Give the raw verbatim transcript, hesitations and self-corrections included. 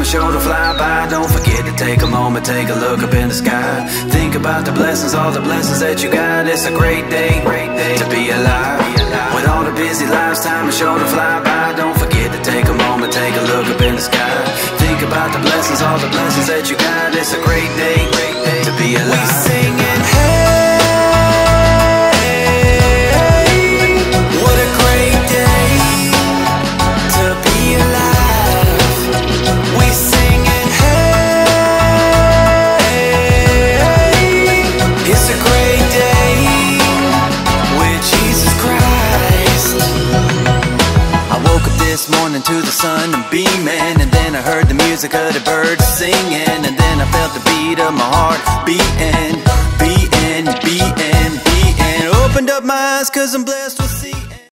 is sure to fly by. Don't forget to take a moment, take a look up in the sky. Think about the blessings, all the blessings that you got. It's a great day, great day to be alive. With all the busy lives, time is sure to fly by. Don't forget to take a moment, take a look up in the sky. Think about the blessings, all the blessings that you got. It's a great day, great day to be alive. We singing, hey, what a great day to be alive. We singing, hey, it's a great day with Jesus Christ. I woke up this morning to the sun and beaming, and then I heard the music of the birds singing, and then I felt the beat of my heart beating, beating, beating, beating. Opened up my eyes 'cause I'm blessed.